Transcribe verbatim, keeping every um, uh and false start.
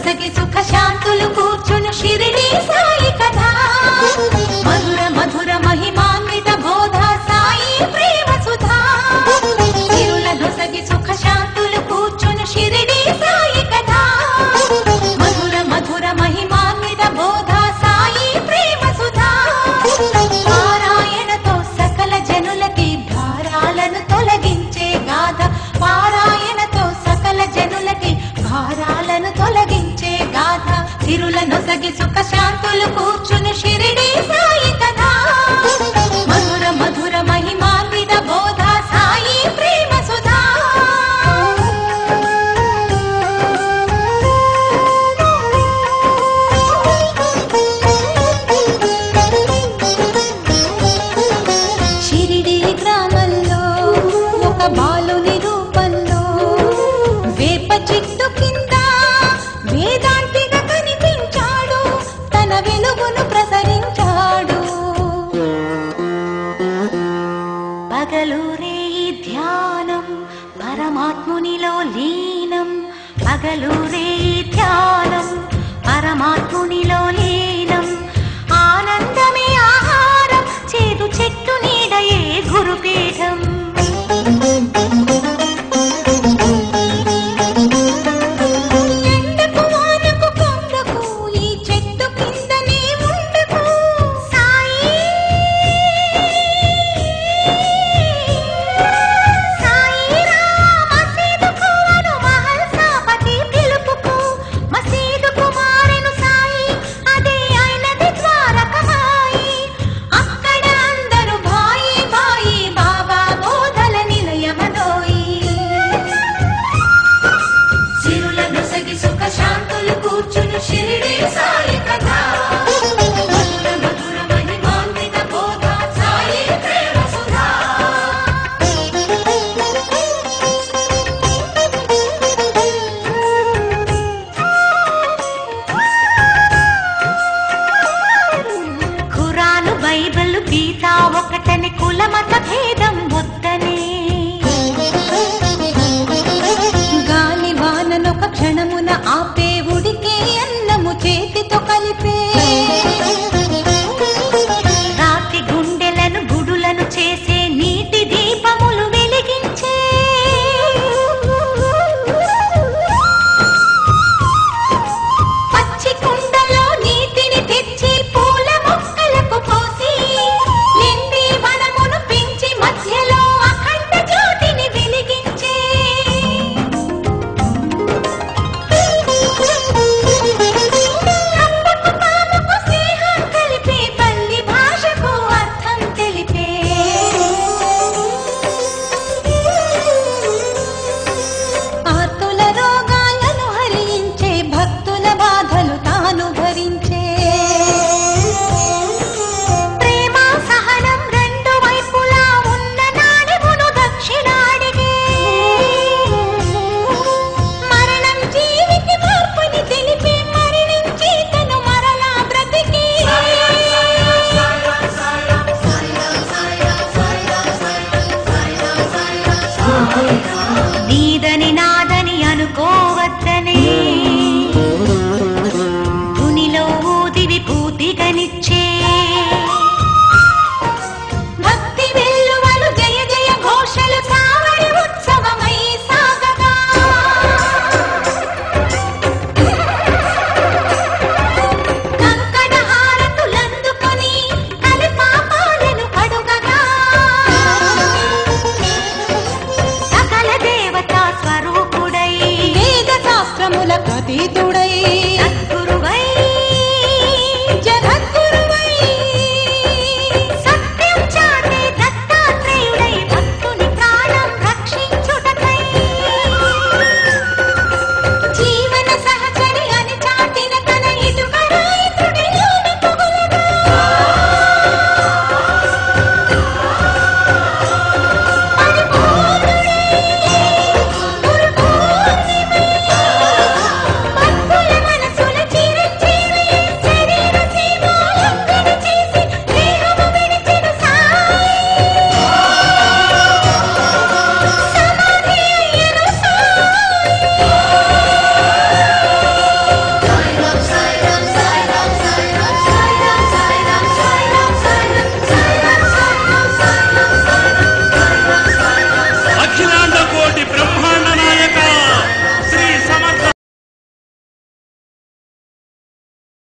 నొసగి సుఖ శాంతులు కూర్చును షిరిడి సాయి కథ మధుర మధుర మహిమాన్విత బోధ సాయి ప్రేమ సుధా సిరుల నొసగి సుఖ శాంతులు కూర్చును షిరిడి సాయి కథ మధుర మధుర మహిమాన్విత బోధ సాయి ప్రేమ సుధా పారాయణతో సకల జనులకి భారాలను తొలగించే గాథ పారాయణతో సకల జనులకి భారాలను తొలగించే గాథ సిరుల నొసగి సుఖ శాంతులు కూర్చును షిరిడి సాయి కథ మధుర మధుర మహిమాన్విత బోధ సాయి ప్రేమ సుధా షిరిడి గ్రామంలో ఒక బాలుని రూపంలో వేప చెట్టు కింద వేదాంతిగా కనిపించాడు తన వెలుగును ప్రసరించాడు పగలూరే ధ్యానం పరమాత్మునిలో లీనం పగలూరే ధ్యానం పరమాత్మునిలో లీనం ఆనందమే ఆహారం చేదు చెట్టు నీడయే గురుపీఠం బైబిల్ గీత ఒకటని కులమత భేదం వద్దనే గాలి వాననొక క్షణమున ఆపే ఉడికే అన్నము చేతితో కలిపే రాతి గుండెలను గుడులను చేసే నీటి దీపములు వెలిగించే పచ్చి కుండలో నీటిని తెచ్చి పూల మొక్కలకు పోసి నిండి వనమును పెంచి మధ్యలో అఖండ జ్యోతిని వెలిగించే కప్పకు పాముకు స్నేహం కలిపే పల్లి భాషకు అర్థం తెలిపే ఆర్తుల రోగాలను హరించే భక్తుల బాధలు తాను భరించే ప్రేమ సహనం రెండు వైపులా ఉన్న నాడిమును దక్షిణాడిగే మరణం జీవికి మార్పుని తెలిపే మరణించి తను మరలా బ్రతికి నీదని నాదని అనుకోవద్దనే ధునిలో ఊది విభూతిగనిచ్చే భక్తి వెల్లువలు జయ జయ ఘోషలు కావడి ఉత్సవమై సాగగా కంకణ హారతులందుకొని కలి పాపాలను కడుగగా సకల దేవతా స్వరూపుడై వేద శాస్త్రముల ప్రతీతుడై